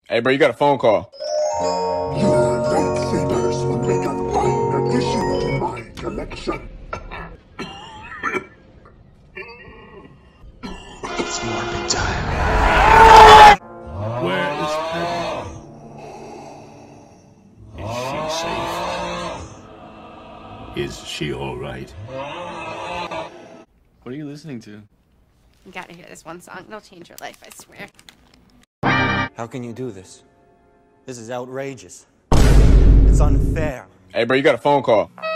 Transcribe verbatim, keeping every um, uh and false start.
Hey, bro, you got a phone call. Your lightsabers would make a fine addition to my collection. It's Morbid time. Where is Padme? Is she safe? Is she all right? What are you listening to? You gotta hear this one song. It'll change your life, I swear. How can you do this? This is outrageous. It's unfair. Hey, bro, you got a phone call.